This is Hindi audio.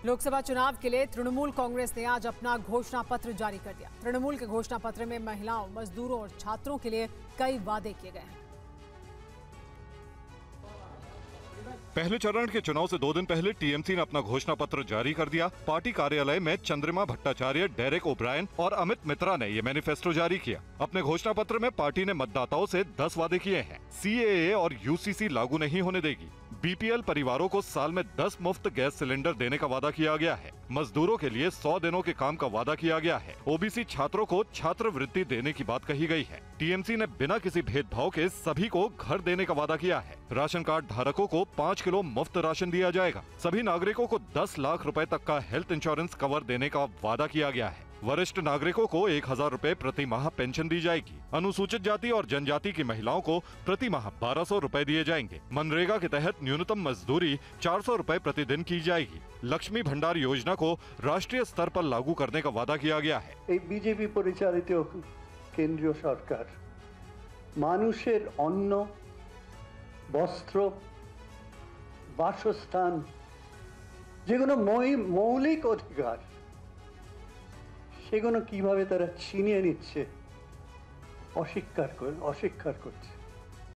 लोकसभा चुनाव के लिए तृणमूल कांग्रेस ने आज अपना घोषणा पत्र जारी कर दिया। तृणमूल के घोषणा पत्र में महिलाओं, मजदूरों और छात्रों के लिए कई वादे किए गए हैं। पहले चरण के चुनाव से 2 दिन पहले टीएमसी ने अपना घोषणा पत्र जारी कर दिया। पार्टी कार्यालय में चंद्रिमा भट्टाचार्य, डेरेक ओब्रायन और अमित मित्रा ने ये मैनिफेस्टो जारी किया। अपने घोषणा पत्र में पार्टी ने मतदाताओं से 10 वादे किए हैं। सीएए और यूसीसी लागू नहीं होने देगी। बीपीएल परिवारों को साल में 10 मुफ्त गैस सिलेंडर देने का वादा किया गया है। मजदूरों के लिए 100 दिनों के काम का वादा किया गया है। ओबीसी छात्रों को छात्रवृत्ति देने की बात कही गई है। टीएमसी ने बिना किसी भेदभाव के सभी को घर देने का वादा किया है। राशन कार्ड धारकों को 5 किलो मुफ्त राशन दिया जाएगा। सभी नागरिकों को 10 लाख रुपए तक का हेल्थ इंश्योरेंस कवर देने का वादा किया गया है। वरिष्ठ नागरिकों को 1000 रुपए प्रति माह पेंशन दी जाएगी। अनुसूचित जाति और जनजाति की महिलाओं को प्रति माह 1200 रुपए दिए जाएंगे। मनरेगा के तहत न्यूनतम मजदूरी 400 रुपए प्रतिदिन की जाएगी। लक्ष्मी भंडार योजना को राष्ट्रीय स्तर पर लागू करने का वादा किया गया है। बीजेपी परिचालित केंद्रीय सरकार मानुषेर अन्न, वस्त्र, बासस्थान যেগুলো মৌলিক অধিকার সেগুলো কিভাবে তারা ছিনিয়ে নিচ্ছে, অস্বীকার করছে।